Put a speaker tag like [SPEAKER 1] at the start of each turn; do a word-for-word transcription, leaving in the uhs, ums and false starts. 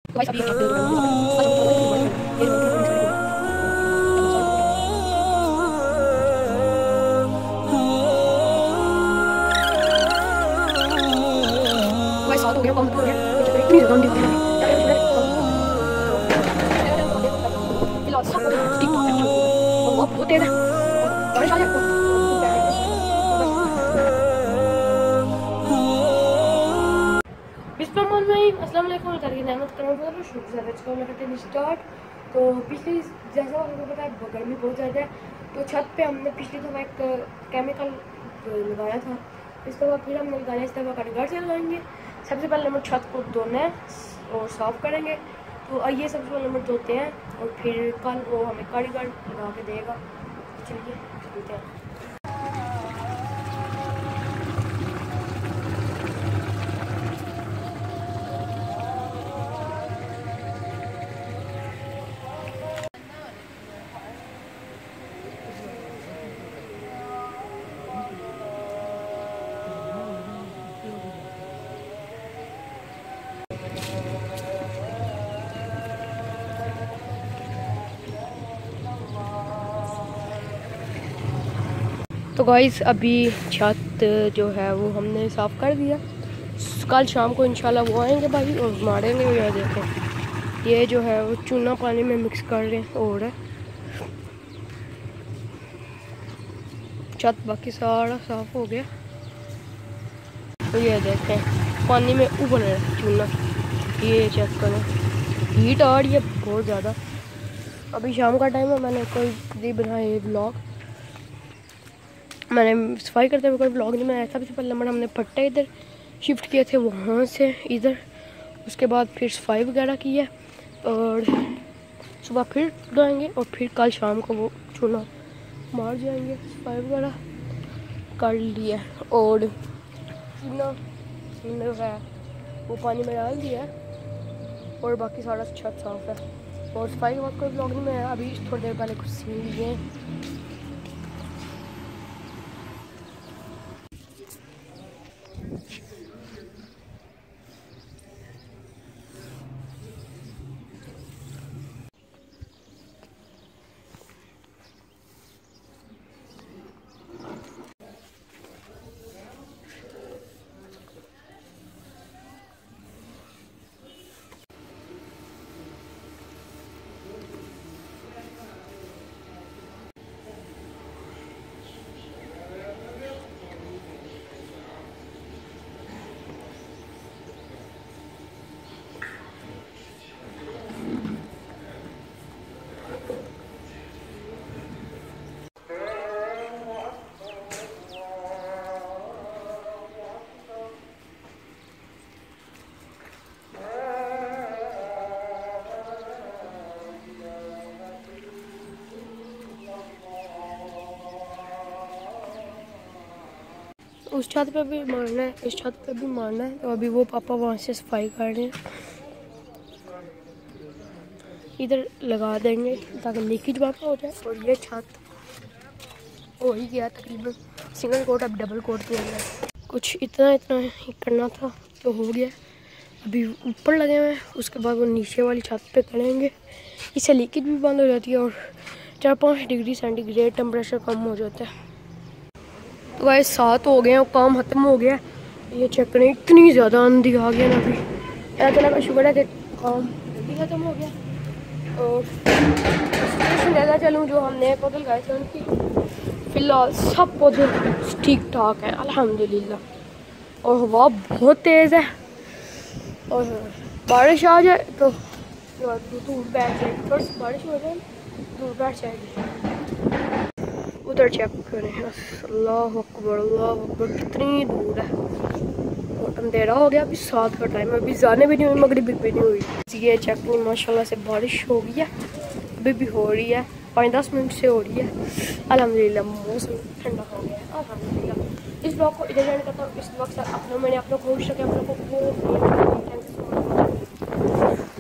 [SPEAKER 1] तो गाइस अभी छत पे कर रहा हूँ इसका जो थोड़ा सा ये रोटी को मिक्स करके गाइस साथ हो गया, काम खत्म हो गया। ये चक्कर इतनी ज़्यादा अंधी हो गई है यार, मुझे फिलहाल सब कुछ ठीक ठाक है और वो बहुत तेज़ है और बारिश आ जाए तो अस्सलाम वालेकुम करके नेमत करो तो शुरू से इसको मैं करते हैं स्टार्ट। तो पिछली जैसा आपको पता है गर्मी बहुत ज़्यादा है, तो छत पे हमने पिछली दफ़ा एक केमिकल लगाया था। इसके बाद फिर हमने लगाया, इस दफ़ा कारीगर से लगाएंगे। सबसे पहले हम छत को धोना है और साफ़ करेंगे। तो आइए सबसे पहले हम धोते हैं और फिर कल वो हमें कारीगर लगा के देगा। चलिए चलते हैं। तो गाइस अभी छत जो है वो हमने साफ़ कर दिया। कल शाम को इंशाल्लाह वो आएंगे भाई और मारेंगे। ये देखें, ये जो है वो चूना पानी में मिक्स कर रहे हैं और छत बाकी सारा साफ़ हो गया। तो ये देखें पानी में उबल रहा है चूना, ये चेक करें, हीट आ रही है बहुत ज़्यादा। अभी शाम का टाइम है, मैंने कोई नहीं बनाया ये ब्लॉग, मैंने सफाई करते हुए कोई ब्लॉग नहीं बनाया। सबसे पहले नंबर हमने फट्टे इधर शिफ्ट किए थे, वहाँ से इधर, उसके बाद फिर सफाई वगैरह की है और सुबह फिर धोएंगे और फिर कल शाम को वो चूना मार जाएंगे। सफाई वगैरह कर लिया और चूना जो है वो पानी में डाल दिया और बाकी सारा छत साफ है। और सफाई के बाद कोई ब्लॉग नहीं बनाया। अभी थोड़ी देर पहले कुछ सीन लिए उस छत पे भी मारना है, इस छत पे भी मारना है। तो अभी वो पापा वहाँ से सफाई कर रहे हैं, इधर लगा देंगे ताकि लीकेज वापस हो जाए। और ये छत हो ही गया तकरीबन, सिंगल कोट अब डबल कोट किया गया। कुछ इतना इतना ही करना था तो हो गया। अभी ऊपर लगे हुए हैं, उसके बाद वो नीचे वाली छत पे करेंगे, इससे लीकेज भी बंद हो जाती है और चार पाँच डिग्री सेंटीग्रेड टेम्परेचर कम हो जाता है। तो गाइस सात हो गए हैं और काम ख़त्म हो गया। ये चेक करें, इतनी ज़्यादा आंधी आ गया ना। अभी अल्लाह ताला का शुक्र है कि काम जल्दी ख़त्म हो गया। और ज़्यादा चलूँ जो हमने पौधे लगाए थे उनकी फ़िलहाल सब पौधे ठीक ठाक हैं अल्हम्दुलिल्लाह। और हवा बहुत तेज़ है और बारिश आ जाए तो धूप बैठ जाएगी, थोड़ी सी बारिश हो जाए धूप बैठ जाएगी। उधर चेक करें, अल्लाह अकबर अल्लाह अकबर, कितनी दूर है और अंधेरा हो गया। अभी सात का टाइम है, अभी जाने भी नहीं हुई, मगरिब भी नहीं हुई। ये चेक नहीं, माशाल्लाह से बारिश हो गई है, अभी भी हो रही है, पाँच दस मिनट से हो रही है। अल्हम्दुलिल्लाह मौसम ठंडा हो गया है अल्हम्दुलिल्लाह। इस ब्लॉग को इधर जाने करता हूँ। इस वक्त अपना मैंने आप लोग को शक है, आप लोग को